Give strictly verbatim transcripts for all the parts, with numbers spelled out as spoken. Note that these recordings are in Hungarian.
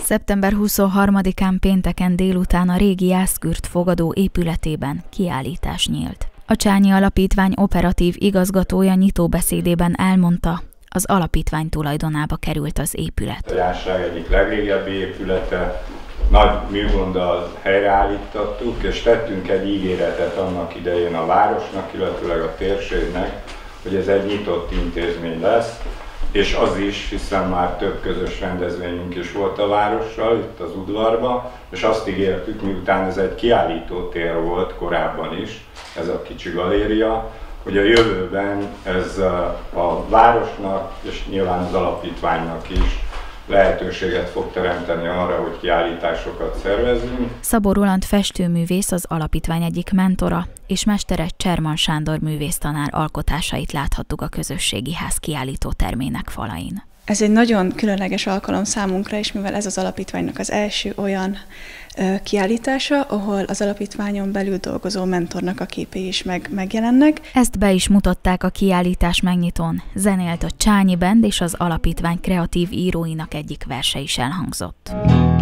szeptember huszonharmadikán pénteken délután a régi Jászkürt fogadó épületében kiállítás nyílt. A Csányi Alapítvány operatív igazgatója nyitóbeszédében elmondta, az alapítvány tulajdonába került az épület. A Jászság egyik legrégebbi épülete, nagy műgonddal helyreállítottuk, és tettünk egy ígéretet annak idején a városnak, illetőleg a térségnek, hogy ez egy nyitott intézmény lesz, és az is, hiszen már több közös rendezvényünk is volt a várossal, itt az udvarban, és azt ígértük, miután ez egy kiállítótér volt korábban is, ez a kicsi galéria, hogy a jövőben ez a városnak és nyilván az alapítványnak is lehetőséget fog teremteni arra, hogy kiállításokat szervezzünk. Szabó Roland festőművész az alapítvány egyik mentora, és mestere Cserman Sándor művésztanár alkotásait láthattuk a közösségi ház kiállító termének falain. Ez egy nagyon különleges alkalom számunkra is, mivel ez az alapítványnak az első olyan ö, kiállítása, ahol az alapítványon belül dolgozó mentornak a képei is meg, megjelennek. Ezt be is mutatták a kiállítás megnyitón. Zenélt a Csányi Band, és az alapítvány kreatív íróinak egyik verse is elhangzott.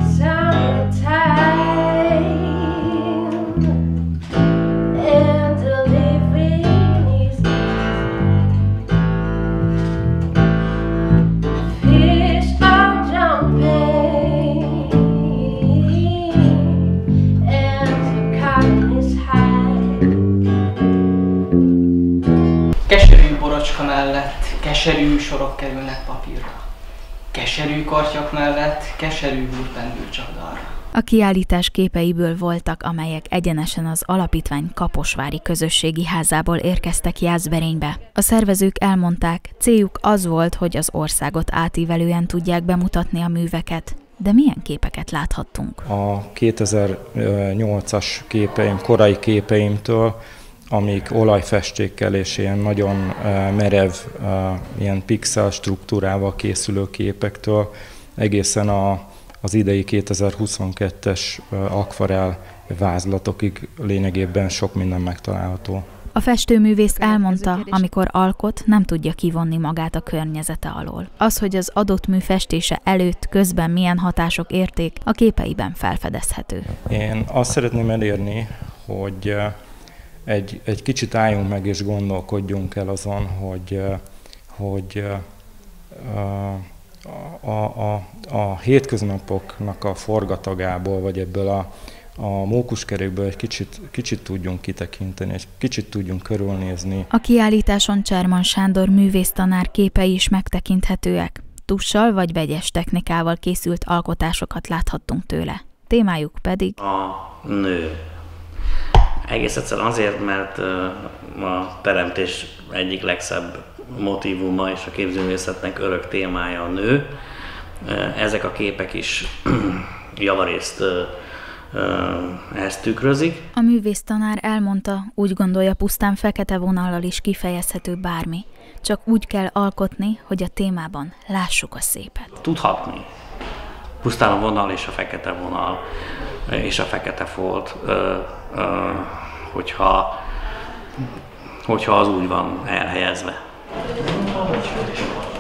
Keserű borocska mellett keserű sorok kerülnek papírra. Keserű kartyak mellett keserű húr pendül csapdalra. A kiállítás képeiből voltak, amelyek egyenesen az alapítvány kaposvári közösségi házából érkeztek Jászberénybe. A szervezők elmondták, céljuk az volt, hogy az országot átívelően tudják bemutatni a műveket. De milyen képeket láthattunk? A kétezer-nyolcas képeim, korai képeimtől, amik olajfestékkel és ilyen nagyon merev, ilyen pixel struktúrával készülő képektől egészen a, az idei kétezer-huszonkettes akvarell vázlatokig lényegében sok minden megtalálható. A festőművész elmondta, amikor alkot, nem tudja kivonni magát a környezete alól. Az, hogy az adott mű festése előtt, közben milyen hatások érték, a képeiben felfedezhető. Én azt szeretném elérni, hogy Egy, egy kicsit álljunk meg és gondolkodjunk el azon, hogy, hogy a, a, a, a hétköznapoknak a forgatagából, vagy ebből a, a mókuskerékből egy kicsit, kicsit tudjunk kitekinteni, egy kicsit tudjunk körülnézni. A kiállításon Cserman Sándor művésztanár képei is megtekinthetőek. Tussal vagy vegyes technikával készült alkotásokat láthattunk tőle. Témájuk pedig a nő. Egész egyszerűen azért, mert a teremtés egyik legszebb motívuma és a képzőművészetnek örök témája a nő. Ezek a képek is javarészt ezt tükrözik. A művésztanár elmondta, úgy gondolja, pusztán fekete vonallal is kifejezhető bármi. Csak úgy kell alkotni, hogy a témában lássuk a szépet. Tudhatni. Pusztán a vonal és a fekete vonal és a fekete folt, hogyha, hogyha az úgy van elhelyezve.